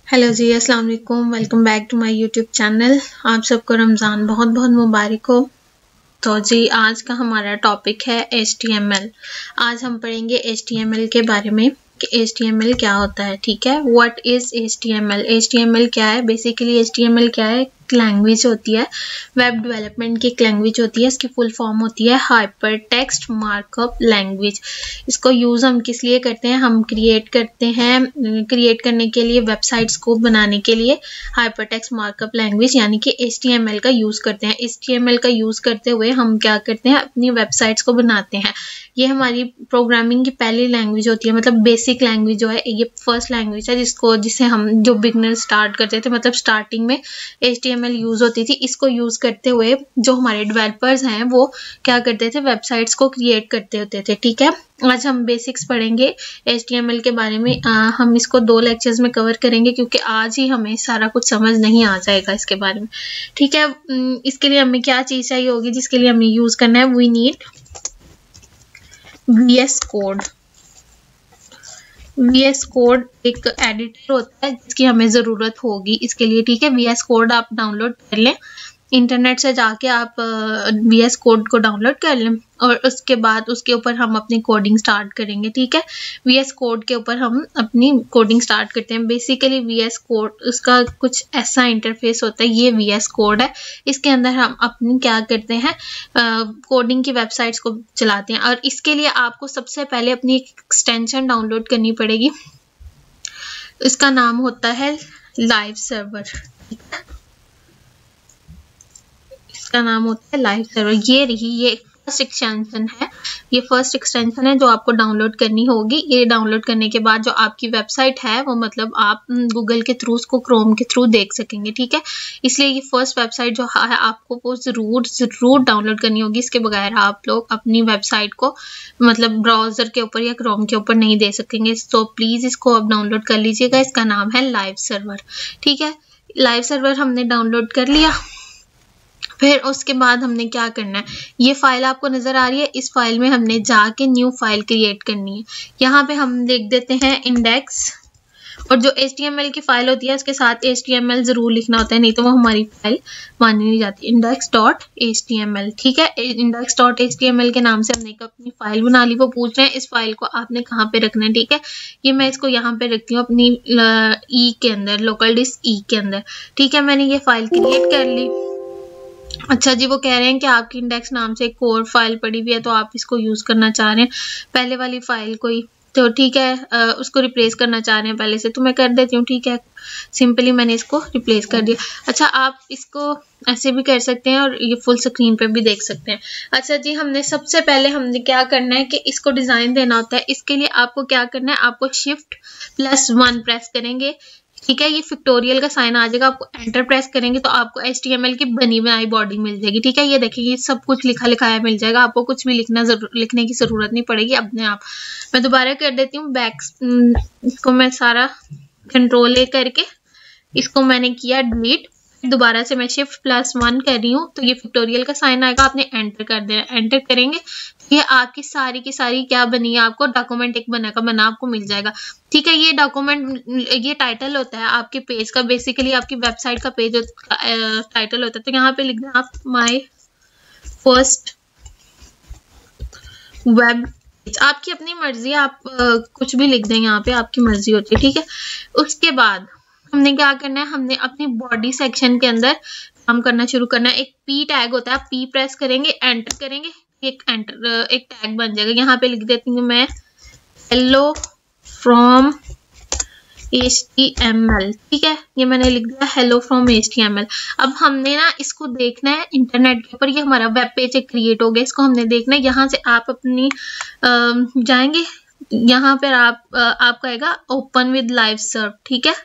Hello जी, अस्सलाम वालेकुम। Welcome back to my YouTube channel. आप सबको रमज़ान बहुत बहुत मुबारक हो। तो जी आज का हमारा टॉपिक है HTML। आज हम पढ़ेंगे HTML के बारे में कि HTML क्या होता है। ठीक है, व्हाट इज़ HTML। HTML क्या है? बेसिकली HTML क्या है? लैंग्वेज होती है, वेब डेवलपमेंट की एक लैंग्वेज होती है। इसकी फुल फॉर्म होती है हाइपर टेक्स्ट मार्कअप लैंग्वेज। इसको यूज़ हम किस लिए करते हैं? हम क्रिएट करते हैं, क्रिएट करने के लिए, वेबसाइट्स को बनाने के लिए हाइपर टेक्स्ट मार्कअप लैंग्वेज यानी कि HTML का यूज़ करते हैं। HTML का यूज़ करते हुए हम क्या करते हैं? अपनी वेबसाइट्स को बनाते हैं। ये हमारी प्रोग्रामिंग की पहली लैंग्वेज होती है, मतलब बेसिक लैंग्वेज जो है, ये फर्स्ट लैंग्वेज है जिसे हम जो बिगनर स्टार्ट करते थे, मतलब स्टार्टिंग में HTML यूज़ होती थी। इसको यूज़ करते हुए जो हमारे डेवलपर्स हैं वो क्या करते थे? वेबसाइट्स को क्रिएट करते होते थे। ठीक है, आज हम बेसिक्स पढ़ेंगे HTML के बारे में। हम इसको 2 लेक्चर्स में कवर करेंगे क्योंकि आज ही हमें सारा कुछ समझ नहीं आ जाएगा इसके बारे में। ठीक है, इसके लिए हमें क्या चीज़ चाहिए होगी जिसके लिए हमें यूज़ करना है? We need VS code. VS code एक एडिटर होता है जिसकी हमें ज़रूरत होगी इसके लिए। ठीक है, VS कोड आप डाउनलोड कर लें, इंटरनेट से जाके आप VS कोड को डाउनलोड कर लें और उसके बाद उसके ऊपर हम अपनी कोडिंग स्टार्ट करेंगे। ठीक है, VS कोड के ऊपर हम अपनी कोडिंग स्टार्ट करते हैं। बेसिकली VS कोड उसका कुछ ऐसा इंटरफेस होता है, ये VS कोड है। इसके अंदर हम अपनी क्या करते हैं? कोडिंग की वेबसाइट्स को चलाते हैं और इसके लिए आपको सबसे पहले अपनी एक एक्सटेंशन डाउनलोड करनी पड़ेगी। इसका नाम होता है लाइव सर्वर। का नाम होता है लाइव सर्वर। ये फर्स्ट एक्सटेंशन है, ये फर्स्ट एक्सटेंशन है जो आपको डाउनलोड करनी होगी। ये डाउनलोड करने के बाद जो आपकी वेबसाइट है वो, मतलब आप गूगल के थ्रू, उसको क्रोम के थ्रू देख सकेंगे। ठीक है, इसलिए ये फर्स्ट वेबसाइट जो है आपको वो जरूर डाउनलोड करनी होगी। इसके बगैर आप लोग अपनी वेबसाइट को मतलब ब्राउजर के ऊपर या क्रोम के ऊपर नहीं दे सकेंगे। तो प्लीज़ इसको आप डाउनलोड कर लीजिएगा। इसका नाम है लाइव सर्वर। ठीक है, लाइव सर्वर हमने डाउनलोड कर लिया। फिर उसके बाद हमने क्या करना है? ये फाइल आपको नज़र आ रही है, इस फाइल में हमने जाके न्यू फाइल क्रिएट करनी है। यहाँ पे हम लिख देते हैं इंडेक्स, और जो HTML की फाइल होती है उसके साथ HTML ज़रूर लिखना होता है, नहीं तो वो हमारी फाइल मानी नहीं जाती। index.html। ठीक है, index.html के नाम से हमने एक अपनी फाइल बना ली। वो पूछ रहे हैं इस फाइल को आपने कहाँ पे रखना है। ठीक है, ये मैं इसको यहाँ पे रखती हूँ अपनी ई के अंदर, लोकल डिस्क ई के अंदर। ठीक है, मैंने ये फाइल क्रिएट कर ली। अच्छा जी, वो कह रहे हैं कि आपकी इंडेक्स नाम से एक और फाइल पड़ी हुई है तो आप इसको यूज़ करना चाह रहे हैं पहले वाली फाइल को ही। तो ठीक है, उसको रिप्लेस करना चाह रहे हैं पहले से, तो मैं कर देती हूँ। ठीक है, सिंपली मैंने इसको रिप्लेस कर दिया। अच्छा, आप इसको ऐसे भी कर सकते हैं और ये फुल स्क्रीन पे भी देख सकते हैं। अच्छा जी, हमने सबसे पहले हमने क्या करना है कि इसको डिज़ाइन देना होता है। इसके लिए आपको क्या करना है? आपको Shift+1 प्रेस करेंगे। ठीक है, ये पिक्टोरियल का साइन आ जाएगा। आपको एंटर प्रेस करेंगे तो आपको HTML की बनी बनाई बॉडी मिल जाएगी। ठीक है, ये देखिए, ये सब कुछ लिखा लिखाया मिल जाएगा। आपको कुछ भी लिखने की ज़रूरत नहीं पड़ेगी अपने आप। मैं दोबारा कर देती हूँ इसको मैं सारा कंट्रोल A करके इसको मैंने किया डिलीट। दोबारा से मैं Shift+1 कर रही हूँ तो ये पिक्टोरियल का साइन आएगा, आपने एंटर कर देना। एंटर करेंगे ये आपकी सारी की सारी क्या बनी है? आपको डॉक्यूमेंट एक बना का बना आपको मिल जाएगा। ठीक है, ये डॉक्यूमेंट, ये टाइटल होता है आपके पेज का, बेसिकली आपकी वेबसाइट का पेज टाइटल होता है। तो यहाँ पे लिख दें आप माय फर्स्ट वेब पेज। आपकी अपनी मर्जी है, आप कुछ भी लिख दें, यहाँ पे आपकी मर्जी होती है। ठीक है, उसके बाद हमने क्या करना है? हमने अपनी बॉडी सेक्शन के अंदर काम करना शुरू करना है। एक P टैग होता है, आप P प्रेस करेंगे, एंटर करेंगे, एक टैग बन जाएगा। यहाँ पे लिख देती हूँ मैं हेलो फ्रॉम HTML। ठीक है, ये मैंने लिख दिया हेलो फ्रॉम HTML। अब हमने ना इसको देखना है इंटरनेट के ऊपर। ये हमारा वेब पेज क्रिएट हो गया, इसको हमने देखना है। यहाँ से आप अपनी जाएंगे, यहाँ पर आपका आएगा ओपन विद लाइव सर्व। ठीक है,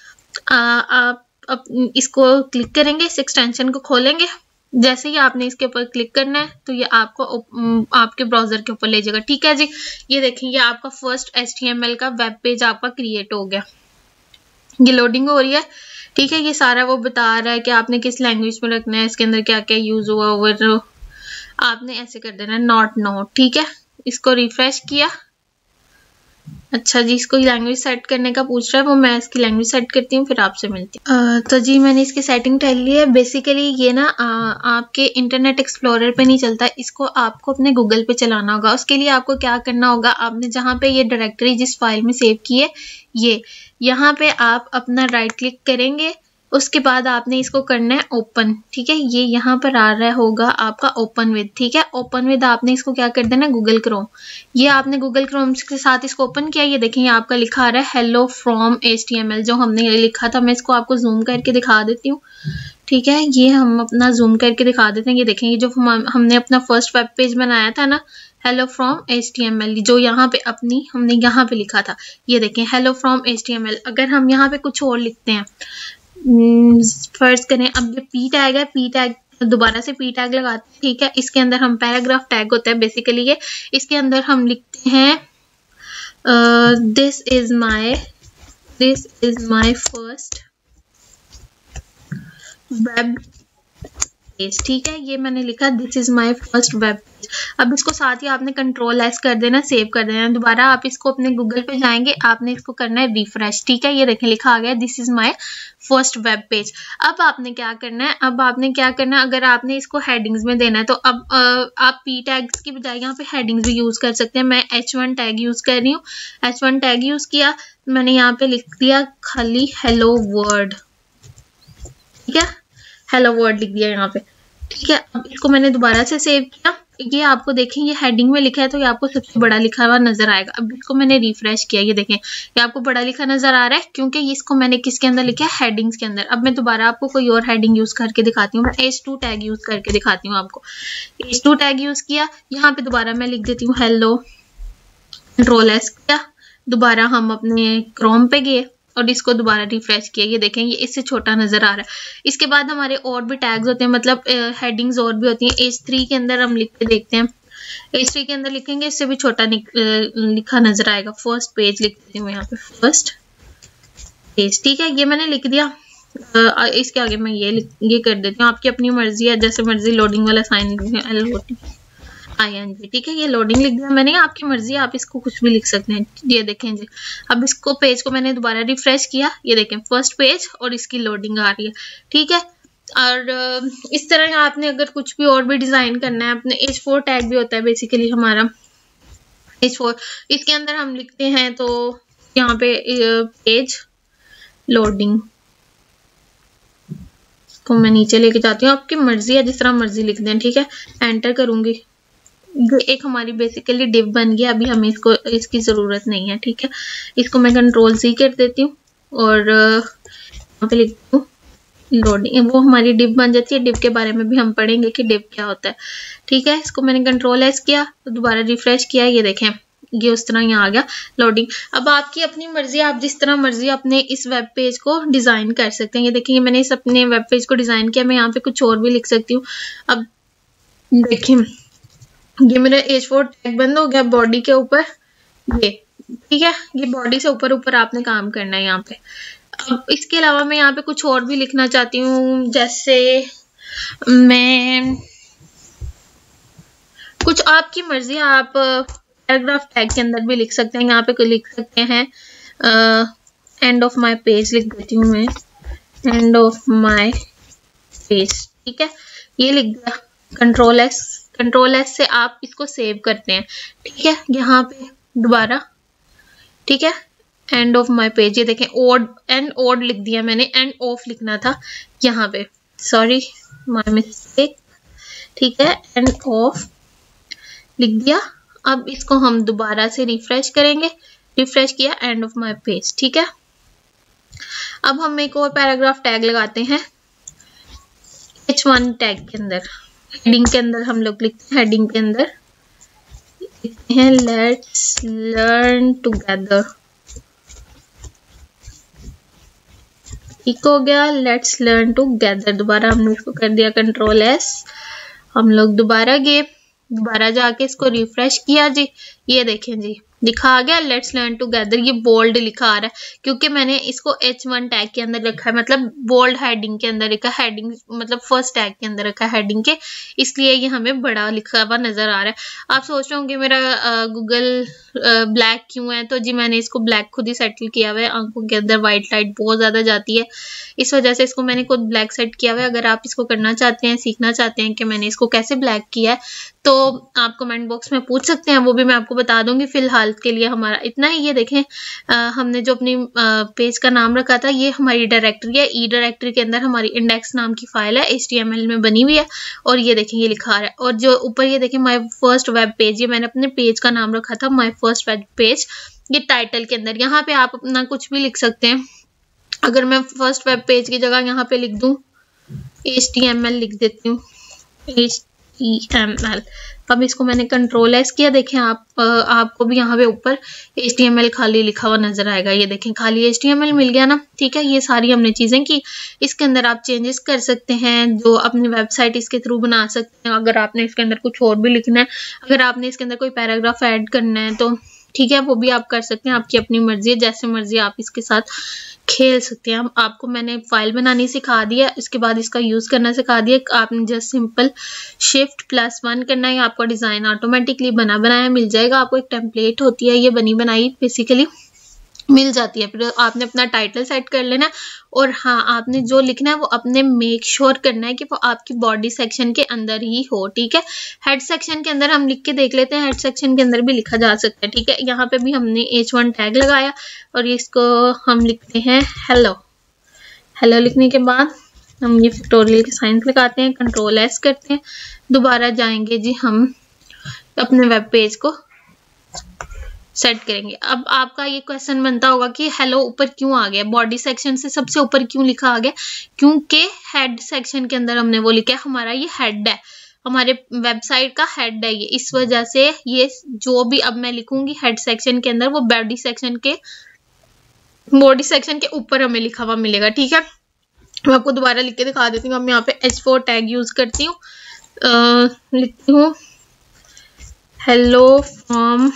आप इसको क्लिक करेंगे, इस एक्सटेंशन को खोलेंगे। जैसे ही आपने इसके ऊपर क्लिक करना है तो ये आपको आपके ब्राउजर के ऊपर ले जाएगा। ठीक है जी, ये देखें, ये आपका फर्स्ट HTML का वेब पेज आपका क्रिएट हो गया। ये लोडिंग हो रही है। ठीक है, ये सारा वो बता रहा है कि आपने किस लैंग्वेज में रखना है, इसके अंदर क्या क्या यूज हुआ और आपने ऐसे कर देना है नॉट नो। ठीक है, इसको रिफ्रेश किया, अच्छा जी, इसको लैंग्वेज सेट करने का पूछ रहा है, वो मैं इसकी लैंग्वेज सेट करती हूँ, फिर आपसे मिलती हूँ। तो जी मैंने इसकी सेटिंग कर ली है। बेसिकली ये ना आपके इंटरनेट एक्सप्लोरर पे नहीं चलता, इसको आपको अपने गूगल पे चलाना होगा। उसके लिए आपको क्या करना होगा, आपने जहाँ पे ये डायरेक्टरी जिस फाइल में सेव की है ये, यहाँ पे आप अपना राइट क्लिक करेंगे, उसके बाद आपने इसको करना है ओपन। ठीक है, ये यहाँ पर आ रहा होगा आपका ओपन विद। ठीक है, ओपन विद आपने इसको क्या कर देना, गूगल क्रोम। ये आपने गूगल क्रोम के साथ इसको ओपन किया, ये देखें ये आपका लिखा आ रहा है हेलो फ्रॉम HTML, जो हमने ये लिखा था। मैं इसको आपको जूम करके दिखा देती हूँ। ठीक है, ये हम अपना जूम करके दिखा देते हैं। ये देखें, ये जो हमने अपना फर्स्ट वेब पेज बनाया था ना, हेलो फ्रॉम HTML, जो यहाँ पे हमने यहाँ पे लिखा था, ये देखें हेलो फ्रॉम HTML। अगर हम यहाँ पे कुछ और लिखते हैं, फर्ज करें, अब ये पी टैग है, पी टैग दोबारा से पी टैग लगाते हैं। ठीक है, इसके अंदर हम पैराग्राफ टैग होता है बेसिकली ये, इसके अंदर हम लिखते हैं this is my first web page. ठीक है, ये मैंने लिखा this is my first web page. अब इसको साथ ही आपने Ctrl+S कर देना, सेव कर देना। दोबारा आप इसको अपने गूगल पे जाएंगे, आपने इसको करना है रिफ्रेश। ठीक है, ये देखें लिखा आ गया this is my first web page. अब आपने क्या करना है, अगर आपने इसको हेडिंग्स में देना है तो अब आप पी टैग्स की बजाय यहाँ पे हेडिंग्स भी यूज कर सकते हैं। मैं H1 टैग यूज कर रही हूँ। H1 टैग यूज किया, मैंने यहाँ पे लिख दिया खाली हेलो वर्ड। ठीक है, हेलो वर्ड लिख दिया यहाँ पे। ठीक है, अब इसको मैंने दोबारा से सेव किया। ये आपको देखें, ये हेडिंग में लिखा है तो ये आपको सबसे बड़ा लिखा हुआ नजर आएगा। अब इसको मैंने रिफ्रेश किया, ये देखें ये आपको बड़ा लिखा नजर आ रहा है, क्योंकि इसको मैंने किसके अंदर लिखा है, हेडिंग्स के अंदर। अब मैं दोबारा आपको कोई और हेडिंग यूज करके दिखाती हूँ। मैं H2 टैग यूज करके दिखाती हूँ आपको। H2 टैग यूज किया, यहाँ पे दोबारा मैं लिख देती हूँ हेलो, Ctrl+S किया, दोबारा हम अपने क्रोम पे गए और इसको दोबारा रिफ्रेश किया। ये देखें ये इससे छोटा नजर आ रहा है। इसके बाद हमारे और भी टैग्स होते हैं, मतलब हेडिंग्स और भी होती हैं। H3 के अंदर हम लिख के देखते हैं, H3 के अंदर लिखेंगे, इससे भी छोटा लिखा नजर आएगा। फर्स्ट पेज लिख देती हूँ यहाँ पे, फर्स्ट पेज। ठीक है, ये मैंने लिख दिया। इसके आगे मैं ये कर देती हूँ, आपकी अपनी मर्जी है, जैसे मर्जी लोडिंग वाला साइन ING। ठीक है, ये लोडिंग लिख दिया मैंने, आपकी मर्जी है, आप इसको कुछ भी लिख सकते हैं। ये देखें जी, अब इसको पेज को मैंने दोबारा रिफ्रेश किया, ये देखें फर्स्ट पेज और इसकी लोडिंग आ रही है। ठीक है, और इस तरह आपने अगर कुछ भी और भी डिजाइन करना है, अपने H4 टैग भी होता है बेसिकली हमारा H4, इसके अंदर हम लिखते हैं तो यहाँ पे पेज लोडिंग को मैं नीचे लेके जाती हूँ, आपकी मर्जी है, जिस तरह मर्जी लिख दें। ठीक है, एंटर करूंगी, ये एक हमारी बेसिकली डिव बन गया। अभी हमें इसकी जरूरत नहीं है। ठीक है, इसको मैं Ctrl+C कर देती हूँ और यहाँ पे लिखती हूँ लोडिंग, वो हमारी डिव बन जाती है। डिव के बारे में भी हम पढ़ेंगे कि डिव क्या होता है। ठीक है, इसको मैंने Ctrl+S किया तो दोबारा रिफ्रेश किया, ये देखें ये उस तरह यहाँ आ गया लोडिंग। अब आपकी अपनी मर्जी, आप जिस तरह मर्जी अपने इस वेब पेज को डिजाइन कर सकते हैं। ये देखिए मैंने इस अपने वेब पेज को डिजाइन किया, मैं यहाँ पे कुछ और भी लिख सकती हूँ। अब देखिए ये मेरा H4 टैग बंद हो गया बॉडी के ऊपर, ये ठीक है, ये बॉडी से ऊपर ऊपर आपने काम करना है यहाँ पे। अब इसके अलावा मैं यहाँ पे कुछ और भी लिखना चाहती हूँ, जैसे मैं कुछ, आपकी मर्जी, आप पैराग्राफ टैग के अंदर भी लिख सकते हैं। यहाँ पे लिख सकते हैं एंड ऑफ माय पेज लिख देती हूँ मैं, एंड ऑफ माय पेज। ठीक है, ये लिख दिया। Ctrl+S से आप इसको सेव करते हैं। ठीक है, यहाँ पे दोबारा, ठीक है, एंड ऑफ माय पेज, ये देखें ओड लिख दिया मैंने, एंड ऑफ लिखना था यहाँ पे, सॉरी माय मिस्टेक। ठीक है, एंड ऑफ लिख दिया। अब इसको हम दोबारा से रिफ्रेश करेंगे, रिफ्रेश किया, एंड ऑफ माय पेज। ठीक है, अब हम एक और पैराग्राफ टैग लगाते हैं H1 टैग के अंदर। हेडिंग के अंदर हम लोग लिखते हैं, हेडिंग के अंदर लिखते हैं लेट्स लर्न टुगेदर। ठीक हो गया, लेट्स लर्न टुगेदर। दोबारा हमने इसको कर दिया Ctrl+S, हम लोग दोबारा गए, दोबारा जाके इसको रिफ्रेश किया जी, ये देखें जी लिखा आ गया लेट्स लर्न टुगेदर, ये बोल्ड लिखा आ रहा है क्योंकि मैंने इसको H1 टैग के अंदर रखा है, मतलब बोल्ड हेडिंग के अंदर रखा, हेडिंग मतलब फर्स्ट टैग के अंदर रखा हेडिंग के, इसलिए ये हमें बड़ा लिखा हुआ नजर आ रहा है। आप सोच रहे होंगे मेरा गूगल ब्लैक क्यों है, तो जी मैंने इसको ब्लैक खुद ही सेटल किया हुआ है, आंखों के अंदर वाइट लाइट बहुत ज्यादा जाती है, इस वजह से इसको मैंने खुद ब्लैक सेट किया हुआ है। अगर आप इसको करना चाहते हैं, सीखना चाहते हैं कि मैंने इसको कैसे ब्लैक किया है, तो आप कमेंट बॉक्स में पूछ सकते हैं, वो भी मैं आपको बता दूंगी। फिलहाल के लिए हमारा इतना ही। ये देखें हमने जो अपनी पेज का नाम रखा था, ये हमारी डायरेक्टरी है, ई डायरेक्टरी के अंदर हमारी इंडेक्स नाम की फाइल है, HTML में बनी हुई है, और ये देखें ये लिखा आ रहा है। और जो ऊपर ये देखें माय फर्स्ट वेब पेज, ये मैंने अपने पेज का नाम रखा था माय फर्स्ट वेब पेज, ये टाइटल के अंदर। यहाँ पे आप अपना कुछ भी लिख सकते हैं। अगर मैं फर्स्ट वेब पेज की जगह यहाँ पे लिख दूं HTML लिख देती हूँ, HTML। अब इसको मैंने कंट्रोल एस किया, देखें आपको भी यहाँ पे ऊपर HTML खाली लिखा हुआ नजर आएगा। ये देखें खाली HTML मिल गया ना, ठीक है। ये सारी हमने चीजें की। इसके अंदर आप चेंजेस कर सकते हैं, जो अपनी वेबसाइट इसके थ्रू बना सकते हैं। अगर आपने इसके अंदर कुछ और भी लिखना है, अगर आपने इसके अंदर कोई पैराग्राफ ऐड करना है तो ठीक है, वो भी आप कर सकते हैं, आपकी अपनी मर्जी है, जैसे मर्जी आप इसके साथ खेल सकते हैं। आपको मैंने फाइल बनानी सिखा दिया, इसके बाद इसका यूज करना सिखा दिया। आपने जस्ट सिंपल Shift+1 करना है, आपका डिजाइन ऑटोमेटिकली बना बनाया मिल जाएगा। आपको एक टेम्पलेट होती है, ये बनी बनाई बेसिकली मिल जाती है। फिर आपने अपना टाइटल सेट कर लेना, और हाँ आपने जो लिखना है वो अपने मेक श्योर करना है कि वो आपकी बॉडी सेक्शन के अंदर ही हो, ठीक है। हेड सेक्शन के अंदर हम लिख के देख लेते हैं, हेड सेक्शन के अंदर भी लिखा जा सकता है, ठीक है। यहाँ पे भी हमने H1 टैग लगाया और इसको हम लिखते हैं हेलो। हेलो लिखने के बाद हम ये पिक्टोरियल के साइंस लगाते हैं, कंट्रोल एस करते हैं, दोबारा जाएंगे जी हम अपने वेब पेज को सेट करेंगे। अब आपका ये क्वेश्चन बनता होगा कि हेलो ऊपर क्यों आ गया, बॉडी सेक्शन से सबसे ऊपर क्यों लिखा आ गया, क्योंकि हेड सेक्शन के अंदर हमने वो लिखा है, हमारा ये हेड है, हमारे वेबसाइट का हेड है ये, इस वजह से ये जो भी अब मैं लिखूंगी हेड सेक्शन के अंदर, वो बॉडी सेक्शन के ऊपर हमें लिखा हुआ मिलेगा, ठीक है। मैं आपको दोबारा लिख के दिखा देती हूँ। अब मैं यहाँ पे H4 टैग यूज करती हूँ, लिखती हूँ हेलो फ्रॉम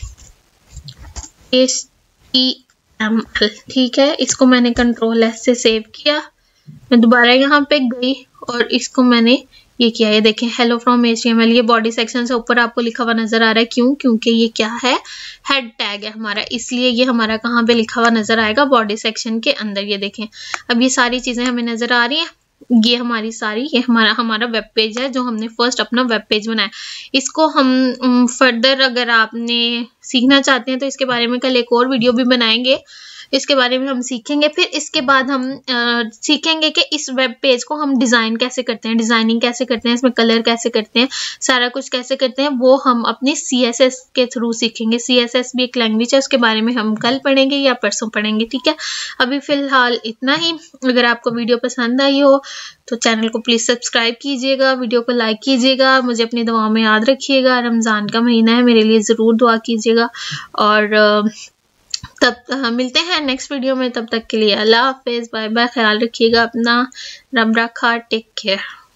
HTML, ठीक है। इसको मैंने कंट्रोल एस से सेव किया, मैं दोबारा यहाँ पे गई और इसको मैंने ये किया, ये देखें हेलो फ्रॉम HTML, ये बॉडी सेक्शन से ऊपर आपको लिखा हुआ नजर आ रहा है। क्यों? क्योंकि ये क्या है, हेड टैग है हमारा, इसलिए ये हमारा कहाँ पे लिखा हुआ नजर आएगा, बॉडी सेक्शन के अंदर। ये देखें अब ये सारी चीजें हमें नजर आ रही हैं, ये हमारी सारी, ये हमारा वेब पेज है जो हमने फर्स्ट अपना वेब पेज बनाया। इसको हम फर्दर अगर आपने सीखना चाहते हैं तो इसके बारे में कल एक और वीडियो भी बनाएंगे, इसके बारे में हम सीखेंगे। फिर इसके बाद हम सीखेंगे कि इस वेब पेज को हम डिज़ाइन कैसे करते हैं, डिज़ाइनिंग कैसे करते हैं, इसमें कलर कैसे करते हैं, सारा कुछ कैसे करते हैं, वो हम अपनी CSS के थ्रू सीखेंगे। CSS भी एक लैंग्वेज है, उसके बारे में हम कल पढ़ेंगे या परसों पढ़ेंगे, ठीक है। अभी फ़िलहाल इतना ही। अगर आपको वीडियो पसंद आई हो तो चैनल को प्लीज़ सब्सक्राइब कीजिएगा, वीडियो को लाइक कीजिएगा, मुझे अपनी दुआओं में याद रखिएगा। रमज़ान का महीना है, मेरे लिए ज़रूर दुआ कीजिएगा, और तब मिलते हैं नेक्स्ट वीडियो में। तब तक के लिए अल्लाह हाफिज़, बाय बाय, ख्याल रखिएगा अपना, रब रखा, टेक केयर।